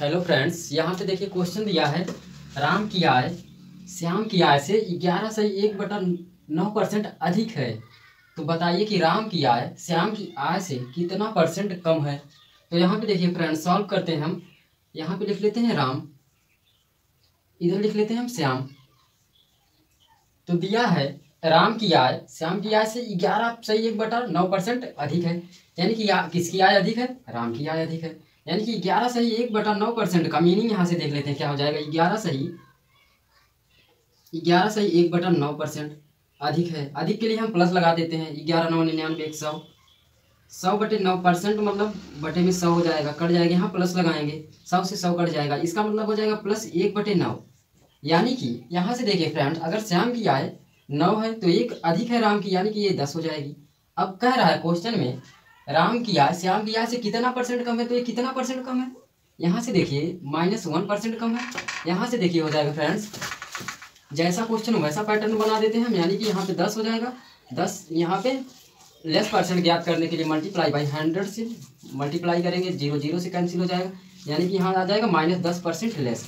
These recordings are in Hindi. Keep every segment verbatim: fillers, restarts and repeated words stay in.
हेलो फ्रेंड्स, यहाँ पे देखिए क्वेश्चन दिया है। राम की आय श्याम की आय से ग्यारह से एक बटा नौ परसेंट अधिक है। तो बताइए कि राम की आय श्याम की आय से कितना परसेंट कम है। तो यहाँ पे देखिए फ्रेंड्स, सॉल्व करते हैं हम। यहाँ पे लिख लेते हैं राम, इधर लिख लेते हैं हम श्याम। तो दिया है राम की आय श्याम की आय से ग्यारह से एक बटा नौ परसेंट अधिक है। यानी कि किसकी आय अधिक है? राम की आय अधिक है। यानी कि ग्यारह सही एक बटा नौ परसेंट का मीनिंग यहाँ से देख लेते हैं क्या हो जाएगा। ग्यारह सही ग्यारह सही एक बटा नौ परसेंट अधिक है। अधिक के लिए हम प्लस लगा देते हैं। ग्यारह नौ निन्यानवे एक सौ सौ बटे नौ परसेंट मतलब बटे में सौ हो जाएगा, कट जाएगा। यहाँ प्लस लगाएंगे, सौ से सौ कट जाएगा, इसका मतलब हो जाएगा प्लस एक बटे नौ। यानी कि यहाँ से देखिए फ्रेंड्स, अगर श्याम की आय नौ है तो एक अधिक है राम की, यानी कि ये दस हो जाएगी। अब कह रहा है क्वेश्चन में राम की आय श्याम की आय से कितना परसेंट कम है, तो ये कितना परसेंट कम है। यहाँ से देखिए माइनस वन परसेंट कम है। यहाँ से देखिए हो जाएगा फ्रेंड्स, जैसा क्वेश्चन वैसा पैटर्न बना देते हैं हम। यानी कि यहाँ पे दस हो जाएगा, दस यहाँ पे लेस परसेंट ज्ञात करने के लिए मल्टीप्लाई बाई हंड्रेड से मल्टीप्लाई करेंगे, जीरो जीरो से कैंसिल हो जाएगा। यानी कि यहाँ आ जाएगा माइनस दस परसेंट लेस।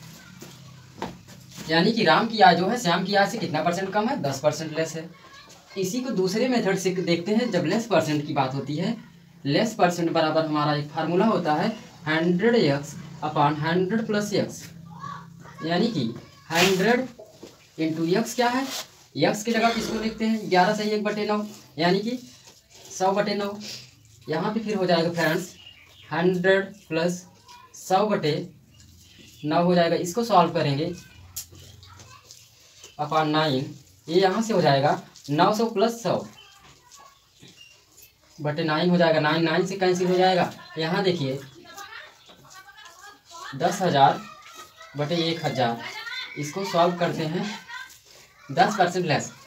यानी कि राम की आय जो है श्याम की आय से कितना परसेंट कम है? दस परसेंट लेस है। इसी को दूसरे मेथड से देखते हैं। जब लेस परसेंट की बात होती है, लेस परसेंट बराबर हमारा एक फार्मूला होता है hundred X upon hundred plus X. यानी कि हंड्रेड इंटू एक्स क्या है, एक्स की जगह किसको लिखते हैं? ग्यारह से एक बटे नौ, यानी कि सौ बटे नौ। यहाँ पे फिर हो जाएगा फ्रेंड्स हंड्रेड प्लस सौ बटे नौ हो जाएगा। इसको सॉल्व करेंगे अपॉन नाइन, ये यहाँ से हो जाएगा नौ सौ प्लस सौ बटे नाइन हो जाएगा। नाइन नाइन से कैंसिल हो जाएगा। यहाँ देखिए दस हजार बटे एक हजार, इसको सॉल्व करते हैं। दस परसेंट लेस